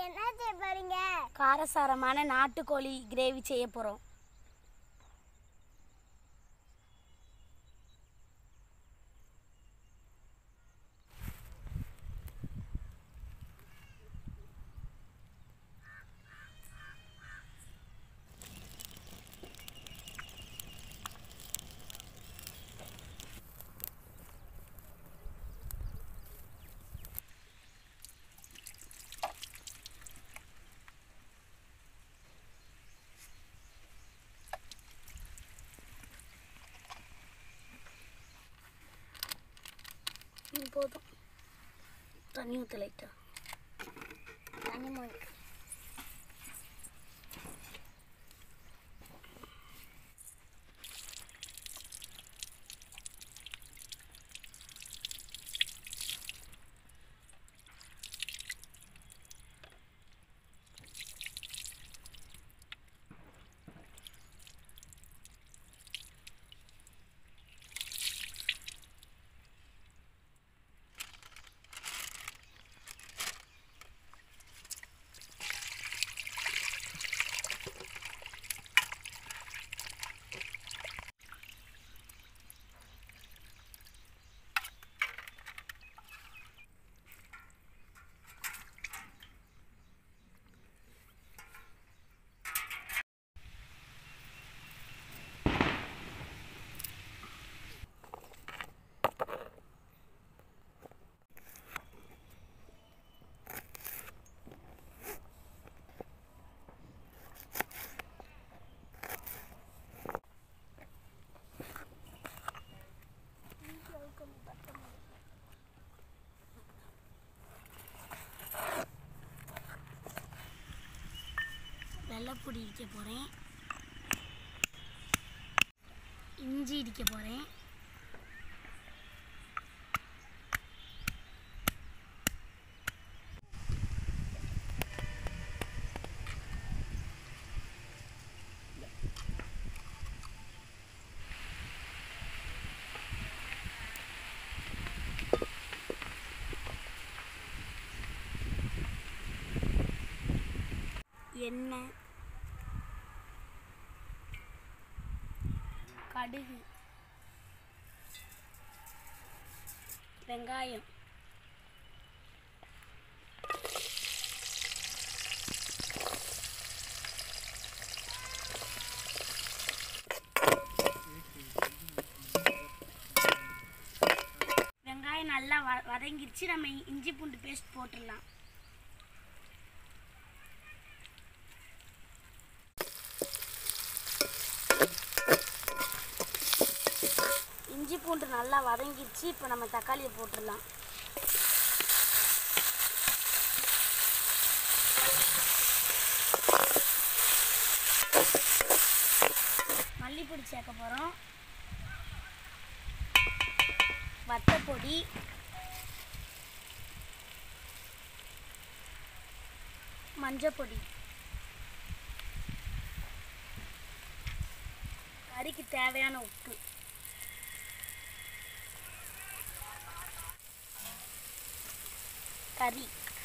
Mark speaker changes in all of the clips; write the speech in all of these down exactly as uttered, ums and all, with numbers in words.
Speaker 1: என்ன செய்ய போறீங்க?
Speaker 2: காரசாரமான நாட்டுக்கோழி கிரேவி செய்ய போகிறோம். போதும், தண்ணி ஊற்ற லைட்டா
Speaker 1: தண்ணி மூணு
Speaker 2: வெள்ளைப்பூடி இடிக்க போகிறேன், இஞ்சி இடிக்க போகிறேன், எண்ணெய், கடுகு, வெங்காயம், வெங்காயம் நல்லா வ வதங்கிடுச்சு. நம்ம இஞ்சி பூண்டு பேஸ்ட் போட்டுடலாம். இஞ்சி பூண்டு நல்லா வதங்கிடுச்சு. இப்போ நம்ம தக்காளியை போட்டுடலாம். மல்லிப்பொடி சேர்க்க போகிறோம், வத்தப்பொடி, மஞ்சப்பொடி, கறிக்கு தேவையான உப்பு, கறி,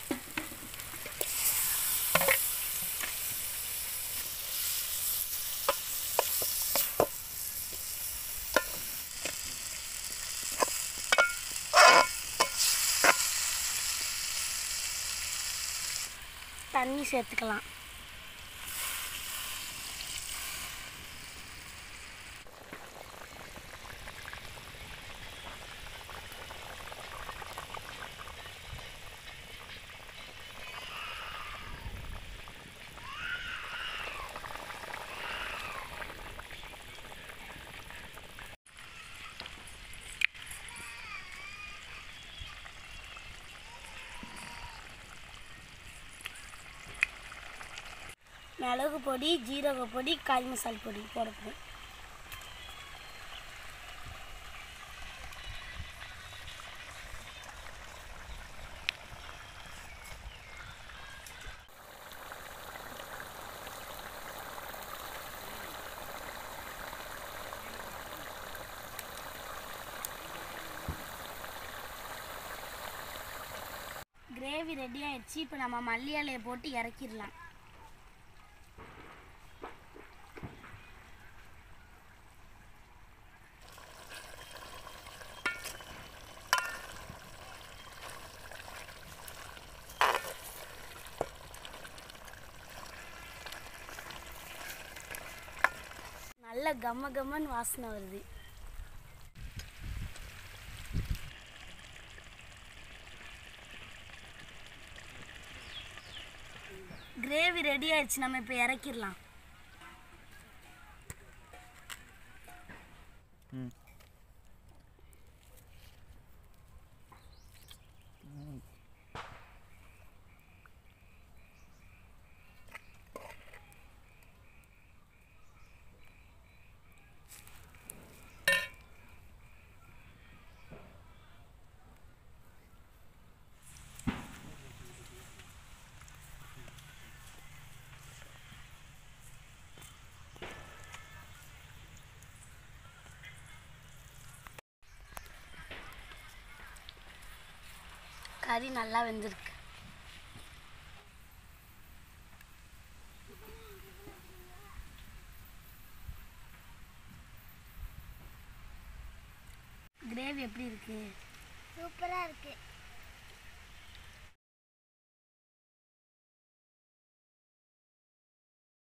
Speaker 2: தண்ணி சேர்த்துக்கலாம். மிளகு பொடி, ஜீரக பொடி, காய் மசால் பொடி போடணும். கிரேவி கிரேவி ரெடி ஆயிடுச்சு. இப்போ நம்ம மல்லி இலையை போட்டு இறக்கிடலாம். நல்ல கம்ம கம்மன்னு வாசனை வருது. கிரேவி ரெடி ஆயிடுச்சு. நம்ம இப்போ இறக்கிடலாம். கறி நல்லா வெந்திருக்கு. கிரேவி எப்படி இருக்கு?
Speaker 1: சூப்பரா இருக்கு.